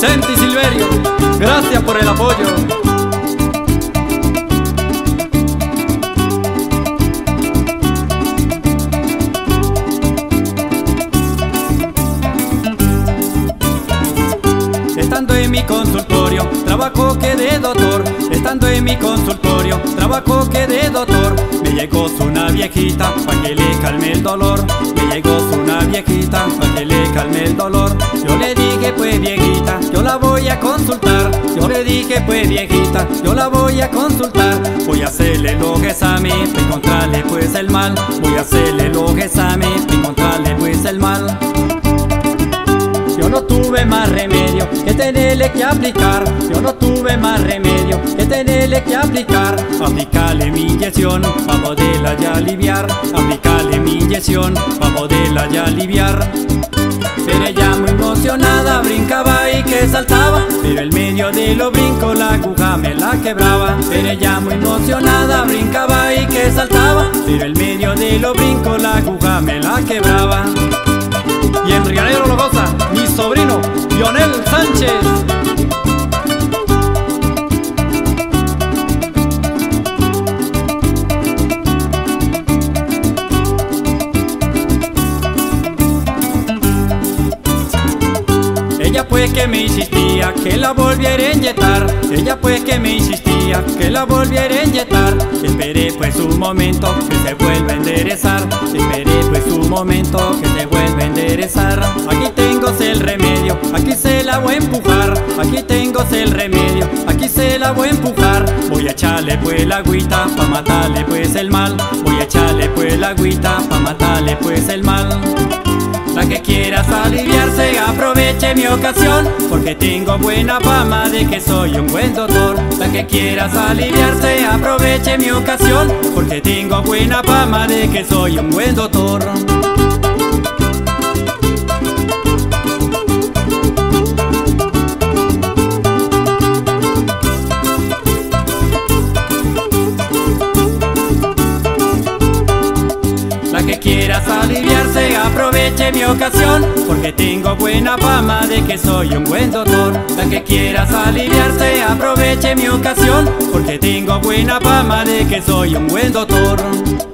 Vicente y Silverio, gracias por el apoyo. Estando en mi consultorio, trabajo que de doctor. Estando en mi consultorio, trabajo que de doctor. Me llegó una viejita pa' que le calme el dolor. Me llegó una viejita pa' que le calme el dolor. Yo le dije pues viejita, yo la voy a consultar. Yo le dije pues viejita, yo la voy a consultar. Voy a hacerle los exámenes pa' encontrarle pues el mal. Voy a hacerle los exámenes pa' encontrarle pues el mal. Yo no tuve más remedio que tenerle que aplicar. Yo no tuve más remedio que tenerle que aplicar. Aplicarle mi inyección pa' poderla ya aliviar. Aplicarle mi inyección pa' poderla ya aliviar. Pero ella muy emocionada brincaba y que saltaba, pero en medio de los brincos la aguja me la quebraba. Pero ella muy emocionada brincaba y que saltaba, pero en medio de los brincos la aguja me la quebraba. Y en Riganero lo goza mi sobrino Lionel Sánchez. Ella pues que me insistía que la volviera a inyectar. Ella pues que me insistía que la volviera a inyectar. Esperé pues un momento que se vuelva a enderezar. Esperé pues un momento que se vuelva a enderezar. Aquí tengo el remedio, aquí se la voy a empujar. Aquí tengo el remedio, aquí se la voy a empujar. Voy a echarle pues la agüita pa' matarle pues el mal. Voy a echarle pues la agüita pa' matarle pues el mal. La que quieras aliviarse aproveche mi ocasión, porque tengo buena fama de que soy un buen doctor. La que quieras aliviarse aproveche mi ocasión, porque tengo buena fama de que soy un buen doctor. La que quieras aliviarse aproveche mi ocasión, porque tengo buena fama de que soy un buen doctor. La que quieras aliviarse aproveche mi ocasión, porque tengo buena fama de que soy un buen doctor.